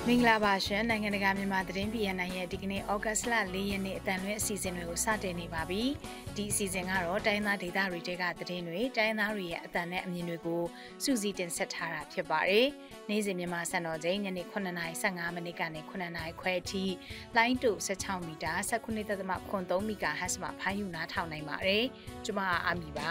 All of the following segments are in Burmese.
မင်္ဂလာပါရှင်နိုင်ငံတကာမြန်မာသတင်း PNN ရဲ့ဒီကနေ့ဩဂတ်လ4ရက်နေ့အတန်လွှင့်အစီအစဉ်တွေကိုစတင်နေပါပြီဒီအစီအစဉ်ကတော့တိုင်းသားဒေသတွေတဲကသတင်းတွေတိုင်းသားတွေရဲ့အတန်နဲ့အမြင်တွေကိုစုစည်းတင်ဆက်ထားတာဖြစ်ပါတယ်နေ့စဉ်မြန်မာစံတော်ချိန်ညနေ9:15မိနစ်ကနေ9:00ခွဲအထိလိုင်းတူ16မီတာ19.3 MHz မှာဖမ်းယူနားထောင်နိုင်ပါတယ်ကျွန်မအာမီပါ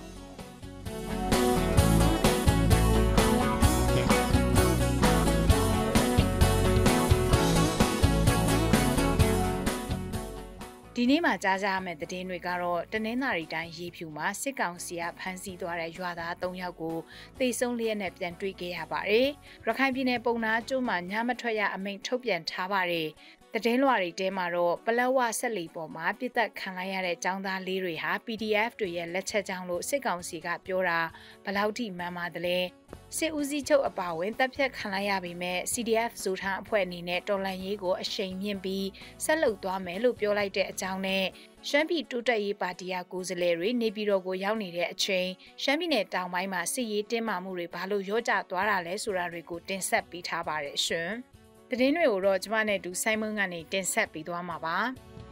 ဒီနေ့မှာကြားကြရမယ့်သတင်းတွေကတော့တနင်္သာရီတိုင်းရေဖြူမှာစစ်ကောင်စီကဖမ်းဆီးသွားတဲ့ရွာသား3ယောက်ကိုသေဆုံးလျက်နဲ့ပြန်တွေ့ခဲ့ရပါတယ်။ရခိုင်ပြည်နယ်ပုံနာကျွန်းမှာညမထွက်ရအမိန့်ထုတ်ပြန်ထားပါတယ်။သတင်းလွှာတွေထဲမှာတော့ပလက်ဝဆက်လီပေါ်မှာပြစ်သက်ခံလိုက်ရတဲ့ចောင်းသားလေးတွေဟာ PDF တွေရဲ့လက်ချက်ကြောင့်လို့စစ်ကောင်စီကပြောတာဘယ်လောက်ထိမှန်ပါတယ်လဲ။စစ်ဦးစီးချုပ်အပါအဝင်တပ်ဖြတ်ခံလိုက်ရပေမဲ့ CDF ဇိုထန်းအဖွဲ့အနေနဲ့တော်လှန်ရေးကိုအရှိန်မြင့်ပြီးဆက်လုပ်သွားမယ်လို့ပြောလိုက်တဲ့အကြောင်းနဲ့ရှမ်းပြည်တိုးတက်ရေးပါတီကကိုယ်စားလှယ်တွေနေပြည်တော်ကိုရောက်နေတဲ့အချိန်ရှမ်းပြည်နယ်တောင်ပိုင်းမှာစစ်ရေးတင်းမာမှုတွေဘာလို့ရောကျသွားတာလဲဆိုတာတွေကိုတင်ဆက်ပေးထားပါတယ်ရှင်။သတင်းတွေကိုတော့ကျမနဲ့တူဆိုင်းမွန်းကနေတင်ဆက်ပေးသွားမှာပါ။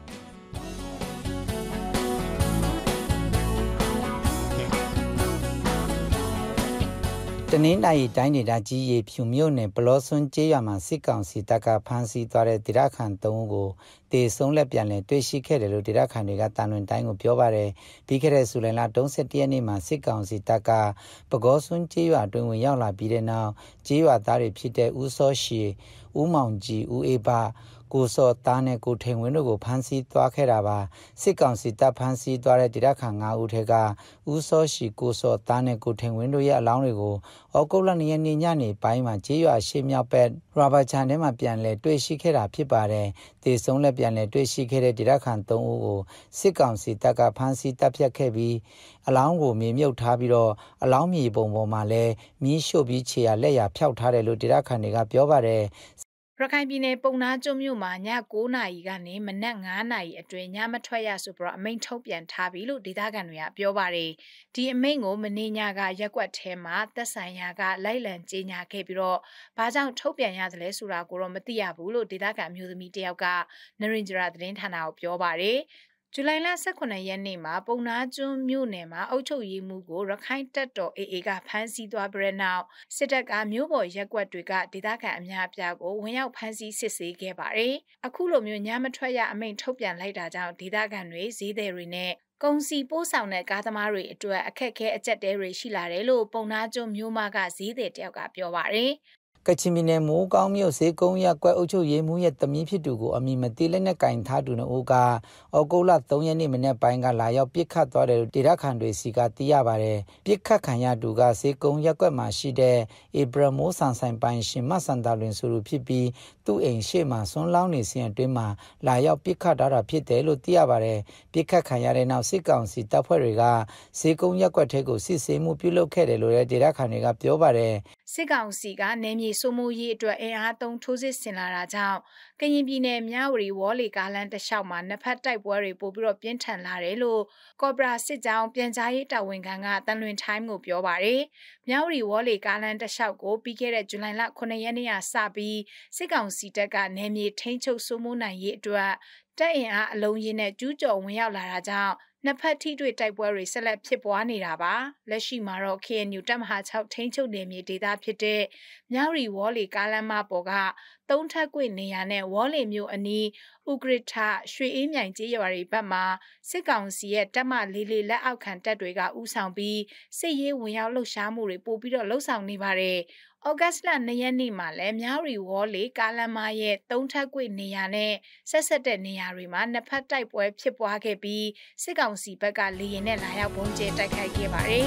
တနင်္သာရီတိုင်းဒေသကြီးရေဖြူမြို့နယ်ပလောစွန်းကျေးရွာမှာစစ်ကောင်စီတပ်ကဖမ်းဆီးသွားတဲ့ဒေသခံ3ဦးကိုတေဆုံးလက်ပြန်လည်တွေ့ရှိခဲ့တယ်လို့ဒေသခံတွေကတာလွင်တိုင်းကိုပြောပါတယ်ပြီးခဲ့တဲ့ဇူလိုင်လ31ရက်နေ့မှာစစ်ကောင်စီတပ်ကပကောစွန်းကျေးရွာအတွင်းဝင်ရောက်လာပြီးတဲ့နောက်ကျေးရွာသားတွေဖြစ်တဲ့ဦးစောရှီဦးမောင်ကြီးဦးအေးပါကိုစောသားနဲ့ကိုထိန်ဝင်းတို့ကိုဖမ်းဆီးသွားခဲ့တာပါစစ်ကောင်စီတပ်ဖမ်းဆီးသွားတဲ့ဒေသခံ9ဦးထဲကဦးစောရှီကိုစောသားနဲ့ကိုထိန်ဝင်းတို့ရဲ့အလောင်းတွေကိုဩဂုတ်လ2ရက်နေ့ညနေပိုင်းမှာကျေးရွာရှေ့မြောက်ဘက်ရာဘာချန်ထဲမှာပြန်လည်တွေ့ရှိခဲ့တာဖြစ်ပါတယ်တေဆုံးလက်ပြန်လည်တွေ့ရှိခဲ့တဲ့ဒေသခံ3ဦးကိုစစ်ကောင်စီတပ်ကဖမ်းဆီးတပ်ဖြတ်ခဲ့ပြီးအလောင်းကိုမြေမြုပ်ထားပြီးတော့အလောင်းမြေပုံပေါ်မှာလည်းမီးရှို့ပြီးခြေရလက်ရဖျောက်ထားတယ်လို့ဒေသခံတွေကပြောပါတယ်ရခိုင်ပြည်နယ်ပုံနာကျွန်းမြို့မှာည9:00နာရီကနေမနက်9:00နာရီအတွင်းညမထွက်ရဆိုပြီးအမိန့်ထုတ်ပြန်ထားပြီလို့ဒေသခံတွေကပြောပါတယ်။ဒီအမိန့်ကိုမနေ့ညကရက်ကွက်ထဲမှာသက်ဆိုင်ရာကလိုက်လံကြေညာခဲ့ပြီးတော့ဘာကြောင့်ထုတ်ပြန်ရတယ်လဲဆိုတာကိုတော့မသိရဘူးလို့ဒေသခံမျိုးသမီးတယောက်ကနရင်ဂျရာသတင်းဌာနကိုပြောပါတယ်။ဇူလိုင်လ18ရက်နေ့မှာပုံနာကျွန်းမြို့နယ်မှာအုပ်ချုပ်ရေးမှုကိုရခိုင်တပ်တော် AA ကဖမ်းဆီးသွားပြီးတဲ့နောက်စစ်တပ်ကမြို့ပေါ်ရက်ကွက်တွေကဒေသခံအများအပြားကိုဝင်ရောက်ဖမ်းဆီးစစ်ဆေးခဲ့ပါတယ်။အခုလိုမျိုးညမထွက်ရအမိန့်ထုတ်ပြန်လိုက်တာကြောင့်ဒေသခံတွေဈေးသည်တွေနဲ့ကုန်စီပို့ဆောင်တဲ့ကားသမားတွေအတွက်အခက်အခဲအကျက်တဲတွေရှိလာတယ်လို့ပုံနာကျွန်းမြို့မကဈေးသည်တယောက်ကပြောပါတယ်။ကချင်ပြည်နယ်မိုးကောင်းမြို့စေကုန်းရပ်ကွက်အုပ်ချုပ်ရေးမှူးရဲ့သမီးဖြစ်သူကိုအမည်မသိလက်နက်ကင်ထားသူနှုတ်ကဩဂုတ်လ3ရက်နေ့မနေ့ပိုင်းကလာရောက်ပစ်ခတ်သွားတယ်ဒေသခံတွေစီကသိရပါတယ်ပစ်ခတ်ခံရသူကစေကုန်းရပ်ကွက်မှာရှိတဲ့ဧပြီမိုးဆန်ဆိုင်ပိုင်ရှင်မဆန်တာလွင်ဆိုသူဖြစ်ပြီးသူ့အိမ်ရှေ့မှာဆွန်းလောင်းနေစဉ်အတွင်းမှာလာရောက်ပစ်ခတ်ထားတာဖြစ်တယ်လို့သိရပါတယ်ပစ်ခတ်ခံရတဲ့နောက်စစ်ကောင်စီတပ်ဖွဲ့တွေကစေကုန်းရပ်ကွက်ထဲကိုစစ်ဆေးမှုပြုလုပ်ခဲ့တယ်လို့လည်းဒေသခံတွေကပြောပါတယ်စစ်ကောင်စီကနေမြေစိုးမိုးရေးအတွက်အင်အားသုံးထိုးစစ်ဆင်လာတာကြောင့်ကရင်ပြည်နယ်မြဝတီဝေါ်လီကားလမ်းတစ်လျှောက်မှာနှစ်ဖက်တိုက်ပွဲတွေပို့ပြီးတော့ပြင်းထန်လာတယ်လို့ကော့ဘရာစစ်ကြောင်းပြန်ကြားရေးတာဝန်ခံကတန်လွင်ထိုင်းကိုပြောပါတယ်။မြဝတီဝေါ်လီကားလမ်းတစ်လျှောက်ကိုပြီးခဲ့တဲ့ဇူလိုင်လ9ရက်နေ့ကစပြီးစစ်ကောင်စီတပ်ကနေမြေထိန်းချုပ်စိုးမိုးနိုင်ရေးအတွက်တပ်အင်အားအလုံးရင်းနဲ့ကျူးကျော်ဝင်ရောက်လာတာကြောင့်နှစ်ဖက်ထိတွေ့တိုက်ပွဲတွေဆက်လက်ဖြစ်ပွားနေတာပါလက်ရှိမှာတော့ KNU တပ်မဟာ6ထိန်းချုပ်နယ်မြေဒေသဖြစ်တဲ့မြဝတီဝေါ်လီကားလမ်းမပေါ်က3ထပ်ကွေ့နေရာနဲ့ဝေါ်လီမြို့အနီးဥဂရထရွှေအေးမြိုင်ကျေးရွာတွေဘက်မှာစစ်ကောင်စီရဲ့တပ်မလေးလေးလက်အောက်ခံတပ်တွေကဥဆောင်ပြီးစစ်ရေးဝင်ရောက်လှုပ်ရှားမှုတွေပို့ပြီးတော့လှုပ်ဆောင်နေပါတယ်ဩဂတ်လ2ရက်နေ့မှာလည်းမြဝတီဝေါ်လီကားလမ်းမရဲ့3ထပ်ကွေ့နေရာနဲ့ဆက်တဲ့နေရာတွေမှာနှစ်ဖက်တိုက်ပွဲဖြစ်ပွားခဲ့ပြီးစစ်ကောင်စီဘက်ကလေရင်နဲ့လာရောက်ပုံကျဲတိုက်ခိုက်ခဲ့ပါတယ်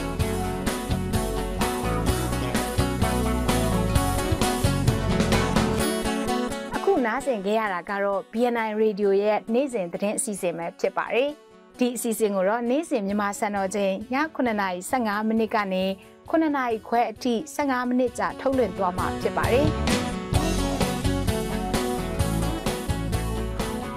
အခုနားဆင်ကြရတာကတော့ BNI Radio ရဲ့နေ့စဉ်သတင်းအစီအစဉ်ပဲဖြစ်ပါတယ်ဒီအစီအစဉ်ကိုတော့နေ့စဉ်မြန်မာစံတော်ချိန်ည9:15မိနစ်ကနေ9:00ခွဲအထိ15မိနစ်ကြာထုတ်လွှင့်သွားမှာဖြစ်ပါတယ်။စ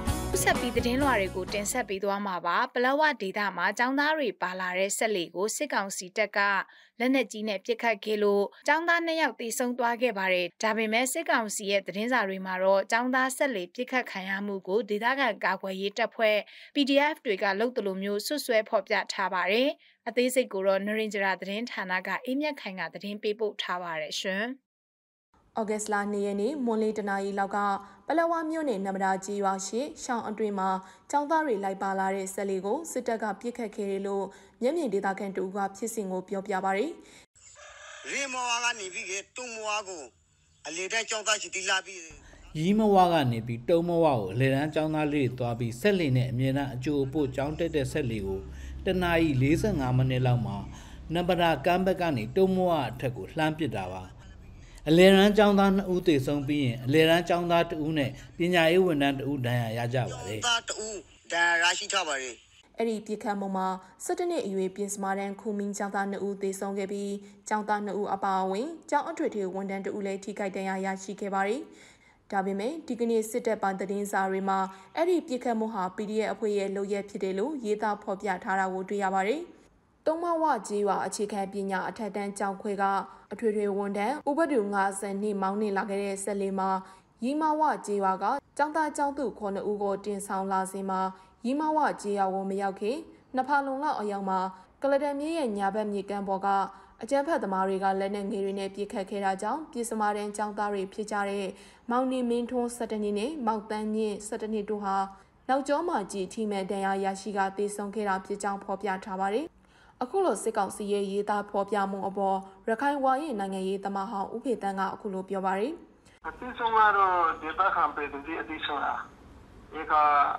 ဆက်ပြီးသတင်းလွှာတွေကိုတင်ဆက်ပေးသွားမှာပါပလောဝဒေတာမှာចောင်းသားတွေပါလာတဲ့ဆက်လီကိုစစ်ကောင်စီတပ်ကလက်နက်ကြီးနဲ့ပစ်ခတ်ခဲ့လို့ចောင်းသား2ယောက်သေဆုံးသွားခဲ့ပါတယ်ဒါပေမဲ့စစ်ကောင်စီရဲ့သတင်းစာတွေမှာတော့ចောင်းသားဆက်လီပစ်ခတ်ခံရမှုကိုဒေသခံကာကွယ်ရေးတပ်ဖွဲ့ PDF တွေကလုပ်တယ်လို့မျိုးဆွဆွဲဖော်ပြထားပါတယ်အသေးစိတ်ကိုတော့နရင်ဂျရာသတင်းဌာနကအေးမြတ်ခိုင်ကသတင်းပေးပို့ထားပါတယ်ရှင်ဩဂတ်စ်လ2ရက်နေ့မွန်လီတနာရီလောက်ကပလောဝမြို့နယ်နမဒါကြီးရွာရှိရှောင်းအတွင်းမှာចောင်းသားတွေလိုက်ပါလာတဲ့ဆက်လီကိုစစ်တပ်ကပြစ်ခတ်ခဲ့တယ်လို့မျက်မြင်ဒေသခံတူကဖြစ်စဉ်ကိုပြောပြပါရယ်ရီမောဝါကနေပြီးတုံမဝါကိုအလေတဲ့ចောင်းသားချီတီလာပြီးရီမဝါကနေပြီးတုံမဝါကိုအလေတန်းចောင်းသားလေးတွေသွားပြီးဆက်လီနဲ့အမြဲတမ်းအကျိုးအပို့ចောင်းတက်တဲ့ဆက်လီကိုတနာရီ45မိနစ်လောက်မှာနမဒါကမ်းဘက်ကနေတုံမဝါအထက်ကိုလှမ်းပစ်တာပါအလေရန်ចောင်းသား2ဦးသေဆုံးပြီးရင်အလေရန်ចောင်းသား2ဦးနဲ့ပညာရေးဝန်ထမ်း2ဦးဒဏ်ရာရကြပါတယ်။သား2ဦးဒဏ်ရာရရှိထားပါတယ်။အဲ့ဒီပြစ်ခတ်မှုမှာ17နှစ်အရွယ်ပြင်စမာတန်ခုမင်းចောင်းသား2ဦးသေဆုံးခဲ့ပြီးចောင်းသား2ဦးအပါအဝင်ကျောင်းအထွေထွေဝန်ထမ်း2ဦးလည်းထိခိုက်ဒဏ်ရာရရှိခဲ့ပါတယ်။ဒါပေမဲ့ဒီကနေ့စစ်တပ်ပိုင်းသတင်းစာတွေမှာအဲ့ဒီပြစ်ခတ်မှုဟာ PDF အဖွဲ့ရဲ့လုပ်ရက်ဖြစ်တယ်လို့ရေးသားဖော်ပြထားတာကိုတွေ့ရပါတယ်။တုံးမဝကြီးရွာအခြေခံပညာအထက်တန်းကျောင်းခွဲကအထွေထွေဝန်ထမ်းဥပဒေ50နှစ်မောင်းနေလာခဲ့တဲ့ဆက်လီမှာရီမဝကြီးရွာကကျောင်းသားကျောင်းသူ9ဦးကိုတင်ဆောင်လာစဉ်မှာရီမဝကြီးရွာကိုမရောက်ခင်နှစ်ဖာလုံလောက်အရောက်မှာကလဒန်မြေရဲ့ညာဘက်မြေကမ်းပေါ်ကအကျန်းဖက်သမားတွေကလက်နက်ငယ်တွေနဲ့ပစ်ခတ်ခဲ့တာကြောင့်ပြည်စမာတန်ကျောင်းသားတွေဖြစ်ကြတဲ့မောင်နေမင်းထွန်း17နှစ်နဲ့မောင်တန်းမြင့်17နှစ်တို့ဟာနောက်ကျောမှာကြီးထိမဲ့ဒဏ်ရာရရှိကသေဆုံးခဲ့တာဖြစ်ကြောင်းဖော်ပြထားပါတယ်အခုလိုစစ်ကောင်စီရဲ့ရေးသားဖော်ပြမှုအပေါ်ရခိုင်ဝါရဲ့နိုင်ငံရေးသမားဟောင်းဦးဖေတန်းကအခုလိုပြောပါရယ်အတိဆုံးကတော့ဒေတာခံပေတူကြီးအတိဆုံးလားဒီက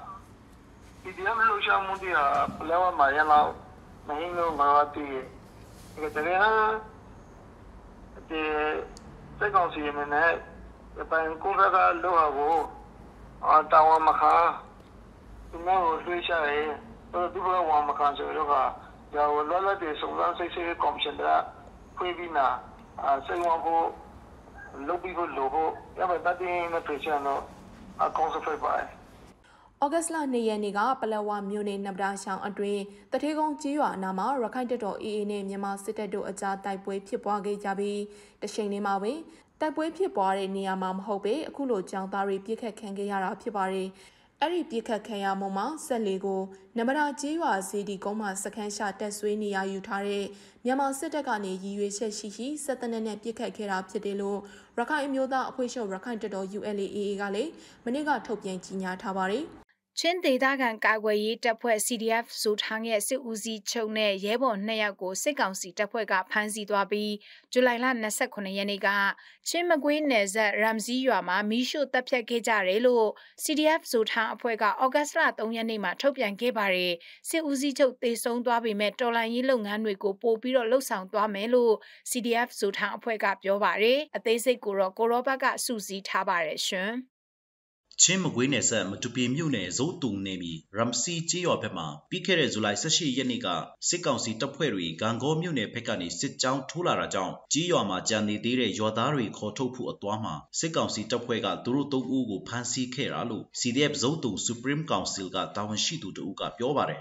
PDF လို့ရှာမှုတွေပလောဝမာရလောက်မင်းတို့ငါတီဒီကတည်းကဒီစစ်ကောင်စီနဲ့ပန်ကိုရကလောဟာကိုတာဝမခါဒီမောလွှေးရှာရဲဒီဘဝမခါဆိုတော့ဒါဝလာလာတဲ့စုံစမ်းစစ်ဆေးကော်မရှင်ကဖွင့်ပြီးနာစေဝါဖို့လုပ်ပြီးဖို့လိုဖို့ရပါတတ်တဲ့ပြည်ချန်တော့အကောင့်စဖိတ်ပါဩဂတ်စ်လ2ရက်နေ့ကပလောဝမြို့နယ်နဗဒါရှောင်းအတွင်းတထေကုန်းကြီးရွာအနားမှာရခိုင်တပ်တော် AA နဲ့မြန်မာစစ်တပ်တို့အကြားတိုက်ပွဲဖြစ်ပွားခဲ့ကြပြီးတချိန်လေးမှာပဲတိုက်ပွဲဖြစ်ပွားတဲ့နေရာမှာမဟုတ်ပဲအခုလိုကြောင်သားတွေပြစ်ခတ်ခံခဲ့ရတာဖြစ်ပါတယ်အဲ့ဒီပြစ်ခတ်ခံရမှုမှာဆက်လီကိုနမဒါကြီးရွာစီဒီကုန်းမှာစခန်းရှာတက်ဆွေးနေရယူထားတဲ့မြန်မာစစ်တပ်ကနေရည်ရွယ်ချက်ရှိစစ်တပ်နဲ့ပြစ်ခတ်ခဲ့တာဖြစ်တယ်လို့ရခိုင်အမျိုးသားအဖွဲ့ချုပ်ရခိုင်တပ်တော် ULA/AA ကလည်းမနေ့ကထုတ်ပြန်ကြေညာထားပါတယ်ချင်းဒေသခံကာကွယ်ရေးတပ်ဖွဲ့ CDF ဇိုထောင်းရဲ့စစ်ဦးစီးချုပ်နဲ့ရဲဘော်2ယောက်ကိုစစ်ကောင်စီတပ်ဖွဲ့ကဖမ်းဆီးသွားပြီးဇူလိုင်လ29ရက်နေ့ကချင်းမကွေးနယ်စပ်ရမ်ဇီရွာမှာမီးရှို့တပ်ဖြတ်ခဲ့ကြတယ်လို့ CDF ဇိုထောင်းအဖွဲ့ကဩဂတ်စ်လ3ရက်နေ့မှာထုတ်ပြန်ခဲ့ပါတယ်စစ်ဦးစီးချုပ်တေဆုံးသွားပေမဲ့တော်လှန်ရေးလုပ်ငန်းတွေကိုပို့ပြီးတော့လှုပ်ဆောင်သွားမယ်လို့ CDF ဇိုထောင်းအဖွဲ့ကပြောပါတယ်အသေးစိတ်ကိုတော့ကိုရောဘတ်ကစုစည်းထားပါတယ်ရှင်ချင်းမကွေးနယ်ဆက်မတူပီမြို့နယ်ဇိုးတုံနေပြီရမ်စီကျေးရွာဘက်မှာပြီးခဲ့တဲ့ဇူလိုင်18ရက်နေ့ကစစ်ကောင်စီတပ်ဖွဲ့တွေဂန်ကောမြို့နယ်ဘက်ကနေစစ်ကြောင်းထိုးလာတာကြောင့်ကျေးရွာမှာကြံနေသေးတဲ့ရွာသားတွေခေါ်ထုတ်ဖို့အသွားမှာစစ်ကောင်စီတပ်ဖွဲ့ကသူတို့3ဦးကိုဖမ်းဆီးခဲ့တာလို့ CDF ဇိုးတုံ Supreme Council ကတာဝန်ရှိသူတို့ကပြောပါတယ်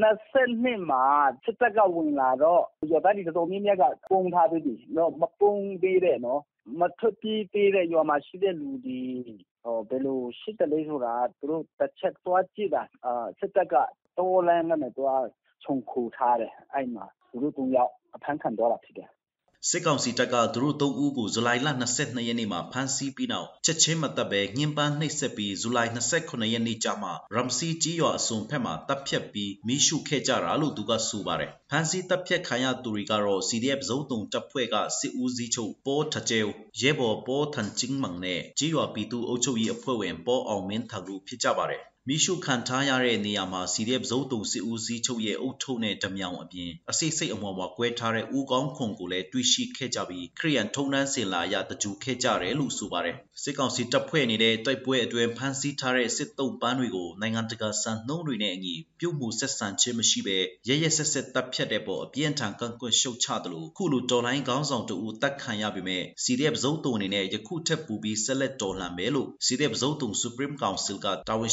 22မှာစစ်တပ်ကဝင်လာတော့ရွာသားတွေတော်တော်များများကပုံထားပြီးပြီတော့မပုံသေးတဲ့နော်မထွက်ပြေးသေးတဲ့ရွာမှာရှိတဲ့လူတွေဘယ်လိုရှိတယ်လဲဆိုတာသူတို့တစ်ချက်သွားကြည့်တာစစ်တပ်ကတော်လန်းနဲ့သွားခြုံခိုထားတယ်အဲ့မှာသူတို့3ယောက်အဖမ်းခံတော့တာဖြစ်တယ်စစ်ကောင်စီတပ်ကသူတို့3ဦးကိုဇူလိုင်လ22ရက်နေ့မှာဖမ်းဆီးပြီးနောက်ချက်ချင်းမတပ်ပဲညှဉ်းပန်းနှိပ်စက်ပြီးဇူလိုင်29ရက်နေ့ကျမှရမ်စီကြီးရွာအစုံဖက်မှာတပ်ဖြတ်ပြီးမိရှုခဲ့ကြတာလို့သူကဆိုပါတယ်ဖမ်းဆီးတပ်ဖြတ်ခံရသူတွေကတော့ CDF ဇုံတုံတပ်ဖွဲ့ကစစ်ဦးစီးချုပ်ပေါ်ထကျဲရဲဘော်ပေါ်ထန်ချင်းမန်နဲ့ကြီးရွာပြည်သူ့အုပ်ချုပ်ရေးအဖွဲ့ဝင်ပေါ်အောင်မင်းထလူဖြစ်ကြပါတယ်မိရှုခံထားရတဲ့နေရာမှာ CDF ဇုံတုံစစ်ဦးစီးချုပ်ရဲ့အုပ်ထုပ်နဲ့ဓမြောင်အပြင်အစိတ်စိတ်အမွှားကွဲထားတဲ့ဦးကောင်းခွန်ကိုလည်းတွေ့ရှိခဲ့ကြပြီးခရီးရန်ထုံနှန်းစင်လာရတကြူခဲ့ကြတယ်လို့ဆိုပါတယ်စစ်ကောင်စီတပ်ဖွဲ့နေတဲ့တိုက်ပွဲအတွင်းဖမ်းဆီးထားတဲ့စစ်တုံးပန်းတွေကိုနိုင်ငံတကာစံနှုန်းတွေနဲ့အညီပြုတ်မှုဆက်ဆံခြင်းမရှိဘဲရဲရဲဆက်ဆက်တပ်ဖြတ်တဲ့ပေါ်အပြင်းထန်ကန့်ကွက်ရှုတ်ချတယ်လို့ခုလိုတော်လိုင်းခေါင်းဆောင်တို့တပ်ခံရပြီမဲ့ CDF ဇုံတုံအနေနဲ့ယခုထက်ပူပြီးဆက်လက်တော်လှန်မယ်လို့ CDF ဇုံတုံ Supreme Council ကတာဝန်ရှိသူက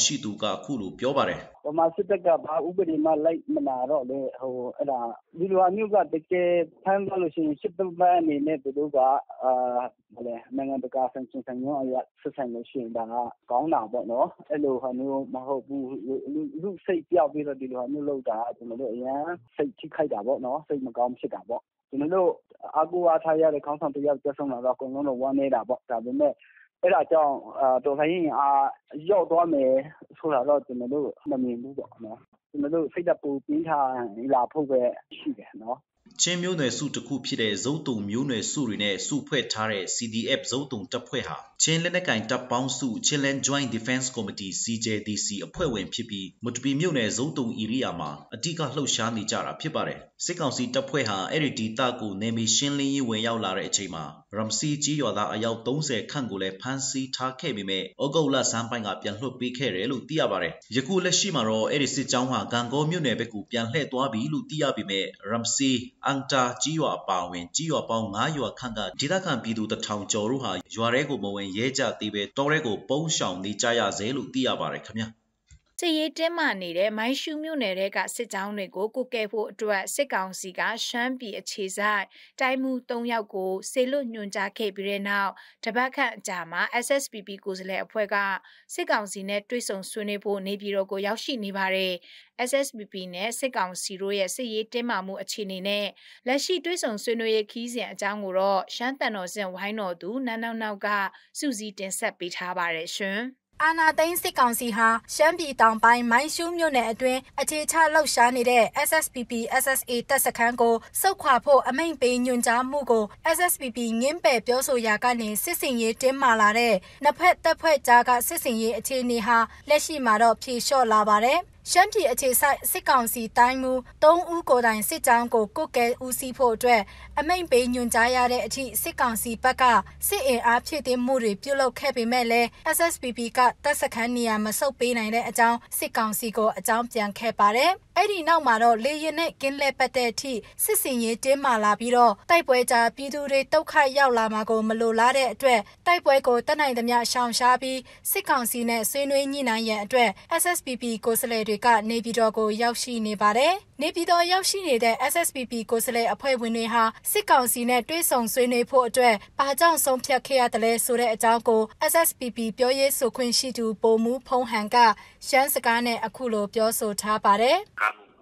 အခုလိုပြောပါတယ်ဗမာစစ်တပ်ကဘာဥပဒေမှလိုက်မနာတော့လေအဲ့ဒါဒီလိုမျိုးကတကယ်ဖမ်းသွားလို့ရှိရင်စစ်တပ်ပိုင်းအနေနဲ့သူတို့ကနိုင်ငံတကာဆန်ဆိုင်ရောအရဆက်ဆိုင်လို့ရှိရင်ဒါကောင်းတာပေါ့နော်အဲ့လိုဟာမျိုးမဟုတ်ဘူးလူစိတ်ပြောက်ပြီးတော့ဒီလိုဟာမျိုးလုပ်တာကျွန်တော်တို့အရင်စိတ်ထိခိုက်တာပေါ့နော်စိတ်မကောင်းဖြစ်တာပေါ့ကျွန်တော်တို့အကူအားထားရတဲ့ခေါင်းဆောင်တရားပြဆုံးလာတော့အကုန်လုံးတော့ဝမ်းနေတာပေါ့ဒါပေမဲ့အဲ့ဒါကြောင့်တော်လှန်ရေးရောက်သွားမယ်ဆိုတာတော့ကျွန်တော်တို့မမြင်ဘူးပေါ့နော်ကျွန်တော်တို့စိတ်ဓာတ်ပူပြီးထားလာဖို့ပဲရှိတယ်နော်ချင်းမျိုးနွယ်စုတစ်ခုဖြစ်တဲ့ဇုံတုံမျိုးနွယ်စုတွေနဲ့စုဖွဲ့ထားတဲ့ CDF ဇုံတုံတပ်ဖွဲ့ဟာချင်းလက်နက်ကင်တပ်ပေါင်းစု Chinland Joint Defense Committee CJDC အဖွဲ့ဝင်ဖြစ်ပြီးမတူပီမြို့နယ်ဇုံတုံဧရိယာမှာအတိအကလှုပ်ရှားနေကြတာဖြစ်ပါတယ်စစ်ကောင်စီတပ်ဖွဲ့ဟာအဲ့ဒီဒေသကိုနေမီရှင်းလင်းရေးဝင်ရောက်လာတဲ့အချိန်မှာရမ်စီကြီးရွာသားအယောက်30ခန့်ကိုလည်းဖမ်းဆီးထားခဲ့ပေမဲ့ဩဂုတ်လဆန်းပိုင်းကပြန်လွှတ်ပေးခဲ့တယ်လို့သိရပါတယ်ယခုလက်ရှိမှာတော့အဲ့ဒီစစ်ကြောင်းဟာဂံကောမြို့နယ်ဘက်ကိုပြန်လှည့်သွားပြီလို့သိရပေမဲ့ရမ်စီအန်တာကြီးရွာအပါအဝင်ကြီးရွာပေါင်း9ရွာခန့်ကဒေသခံပြည်သူ1000ကျော်တို့ဟာရွာထဲကိုမဝင်ရဲကြသေးပဲတောထဲကိုပုန်းရှောင်နေကြရစေလို့သိရပါတယ်ခင်ဗျာစစ်ရေးတင်းမာနေတဲ့မိုင်းရှူးမြို့နယ်ကစစ်ကြောင်းတွေကိုကုကဲဖို့အတွက်စစ်ကောင်စီကရှမ်းပြည်အခြေစိုက်တိုင်းမှု3ယောက်ကိုစေလွတ်ညွှန်ကြားခဲ့ပြီးတဲ့နောက်တပတ်ခန့်အကြာမှာ SSPP ကိုယ်စားလှယ်အဖွဲ့ကစစ်ကောင်စီနဲ့တွေ့ဆုံဆွေးနွေးဖို့နေပြည်တော်ကိုရောက်ရှိနေပါတယ်။ SSPP နဲ့စစ်ကောင်စီတို့ရဲ့စစ်ရေးတင်းမာမှုအခြေအနေနဲ့လက်ရှိတွေ့ဆုံဆွေးနွေးရေးခီးစဉ်အကြောင်းကိုတော့ရှမ်းတန်တော်စင်ဝိုင်းတော်သူနန်းနောက်ကစုစည်းတင်ဆက်ပေးထားပါတယ်ရှင်။အာနာသိန်းစစ်ကောင်စီဟာရှမ်းပြည်တောင်ပိုင်းမိုင်းရှူးမြို့နယ်အတွင်းအခြေချလှုပ်ရှားနေတဲ့ SSPP SSA တပ်စခန်းကိုစုခွာဖို့အမိန့်ပေးညွှန်ကြားမှုကို SSPP ငင်းပယ်ပြောဆိုရာကနေစစ်စင်ရေးတင်းမာလာတဲ့နှစ်ဖက်တပ်ဖွဲ့ကြားကစစ်စင်ရေးအခြေအနေဟာလက်ရှိမှာတော့ဖြေလျှော့လာပါတယ်ရှမ်းပြည်အခြေစိုက်စစ်ကောင်စီတိုင်းမှု3ဦးကိုယ်တိုင်စစ်ကြောင်းကိုကုတ်ကဲဦးစီးဖို့အတွက်အမိန့်ပေးညွှန်ကြားရတဲ့အထိစစ်ကောင်စီဘက်ကစစ်အင်အားဖြည့်တင်းမှုတွေပြုလုပ်ခဲ့ပေမဲ့လည်း SSPP ကတပ်စခန်းနေရာမဆုတ်ပေးနိုင်တဲ့အကြောင်းစစ်ကောင်စီကိုအကြောင်းပြန်ခဲ့ပါတယ်။အဲ့ဒီနောက်မှာတော့လေရင်နဲ့ကင်းလဲပတ်တဲ့အထိစစ်စင်ရေးတင်းမာလာပြီးတော့တိုက်ပွဲကြားပြည်သူတွေဒုက္ခရောက်လာမှာကိုမလိုလားတဲ့အတွက်တိုက်ပွဲကိုတတ်နိုင်သမျှရှောင်ရှားပြီးစစ်ကောင်စီနဲ့ဆွေးနွေးညှိနှိုင်းရန်အတွက် SSPP ကိုယ်စားလှယ်တွေကနေပြည်တော်ကိုရောက်ရှိနေပါတယ်။နေပြည်တော်ရောက်ရှိနေတဲ့ SSPP ကိုယ်စားလှယ်အဖွဲ့ဝင်တွေဟာစစ်ကောင်စီနဲ့တွေ့ဆုံဆွေးနွေးဖို့အတွက်ဘာကြောင့်ဆုံးဖြတ်ခဲ့ရတယ်လဲဆိုတဲ့အကြောင်းကို SSPP ပြောရေးဆိုခွင့်ရှိသူပိုမှုဖုံးဟန်ကရှမ်းစကားနဲ့အခုလိုပြောဆိုထားပါတယ်။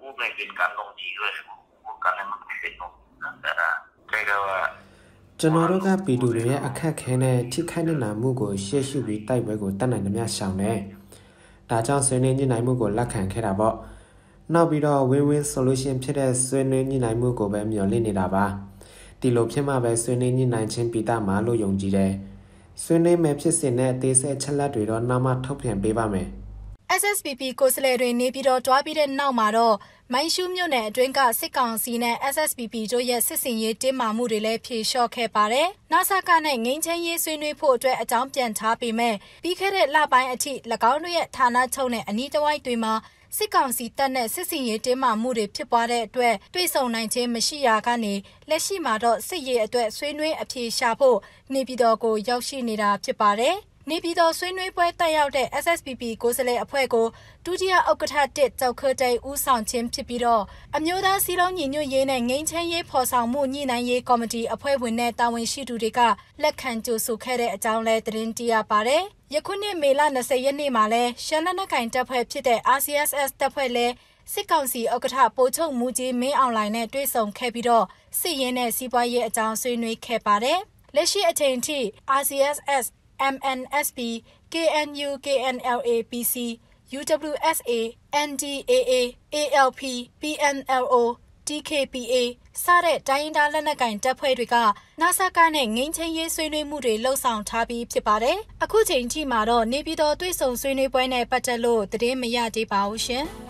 ကျွန်တော်တို့ကပြည်သူတွေရဲ့အခက်ခဲနဲ့ထိခိုက်နေတာမှုကိုရှေ့ရှုပြီးတိုက်ပွဲကိုတတ်နိုင်သမျှရှောင်တယ်။ဒါကြောင့်ဆွေးနွေးညှိနှိုင်းမှုကိုလက်ခံခဲ့တာပေါ့။နောက်ပြီးတော့ win-win solution ဖြစ်တဲ့ဆွေးနွေးညှိနှိုင်းမှုကိုပဲမျှော်လင့်နေတာပါ။ဒီလိုဖြစ်မှပဲဆွေးနွေးညှိနှိုင်းခြင်းပြည်သားမှာလို့ယုံကြည်တယ်။ဆွေးနွေးမယ်ဖြစ်စဉ်နဲ့အသေးစိတ်ချက်လက်တွေတော့နောက်မှထုတ်ပြန်ပေးပါမယ်။ SSPP ကိုယ်စားလှယ်တွေနေပြည်တော်တွားပြီးတဲ့နောက်မှာတော့မိုင်းရှူးမြို့နယ်အတွင်းကစစ်ကောင်စီနဲ့ SSPP တို့ရဲ့စစ်စင်ရေးတင်းမာမှုတွေလည်းဖြေလျှော့ခဲ့ပါတယ်။နာဆာကနဲ့ငိမ့်ချင်းရေးဆွေးနွေးဖို့အတွက်အကြောင်းပြန်ထားပေမဲ့ပြီးခဲ့တဲ့လပိုင်းအထိ၎င်းတို့ရဲ့ဌာနချုပ်နဲ့အနီးတစ်ဝိုက်တွေမှာစစ်ကောင်စီတပ်နဲ့စစ်စင်ရေးတင်းမာမှုတွေဖြစ်ပွားတဲ့အတွက်တွေ့ဆုံနိုင်ခြင်းမရှိရာကနေလက်ရှိမှာတော့စစ်ရေးအတွက်ဆွေးနွေးအပြေရှာဖို့နေပြည်တော်ကိုရောက်ရှိနေတာဖြစ်ပါတယ်။နေပြည်တော်ဆွေးနွေးပွဲတက်ရောက်တဲ့ SSPP ကိုယ်စားလှယ်အဖွဲ့ကိုဒုတိယဥက္ကဋ္ဌ1ကျောက်ခတဲဦးဆောင်ခြင်းဖြစ်ပြီးတော့အမျိုးသားစီးလုံးညီညွတ်ရေးနဲ့ငြိမ်းချမ်းရေးဖော်ဆောင်မှုညှိနှိုင်းရေးကော်မတီအဖွဲ့ဝင်နဲ့တာဝန်ရှိသူတွေကလက်ခံကြိုဆိုခဲ့တဲ့အကြောင်းလဲသတင်းတရပါတယ်။ယခုနှစ်မေလ20ရက်နေ့မှာလဲရှမ်းလက်နက်ကိုင်တပ်ဖွဲ့ဖြစ်တဲ့ RCSS တပ်ဖွဲ့လဲစစ်ကောင်စီဥက္ကဋ္ဌပိုချုပ်မူကြီးမင်းအောင်လှိုင်နဲ့တွေ့ဆုံခဲ့ပြီးတော့စစ်ရေးနဲ့စီးပွားရေးအကြောင်းဆွေးနွေးခဲ့ပါတယ်။လက်ရှိအချိန်ထိ RCSS MNSP, KNU, KNLA, PC, UWSA, NDAA, ALP, PNLO, DKPA စတဲ့တိုင်းဒေသလက်နက်ကိုင်တပ်ဖွဲ့တွေကနာဆာကနဲ့ငိမ့်ချင်းရေးဆွေးနွေးမှုတွေလှုပ်ဆောင်ထားပြီးဖြစ်ပါတယ်။အခုချိန်ထိမှာတော့နေပြည်တော်တွေ့ဆုံဆွေးနွေးပွဲနဲ့ပတ်သက်လို့သတင်းမရသေးပါဘူးရှင်။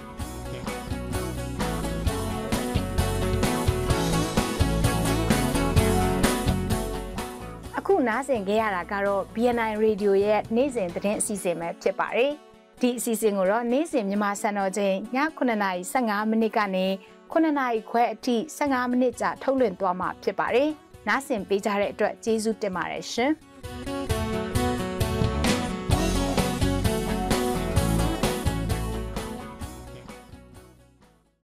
အခုနားဆင်ခဲ့ရတာကတော့ BNI Radio ရဲ့နေ့စဉ်သတင်းအစီအစဉ်ပဲဖြစ်ပါတယ်။ဒီအစီအစဉ်ကိုတော့နေ့စဉ်မြန်မာစံတော်ချိန်ည9:15မိနစ်ကနေ9:00ခွဲအထိ15မိနစ်ကြာထုတ်လွှင့်သွားမှာဖြစ်ပါတယ်။နားဆင်ပေးကြတဲ့အတွက်ကျေးဇူးတင်ပါတယ်ရှင်။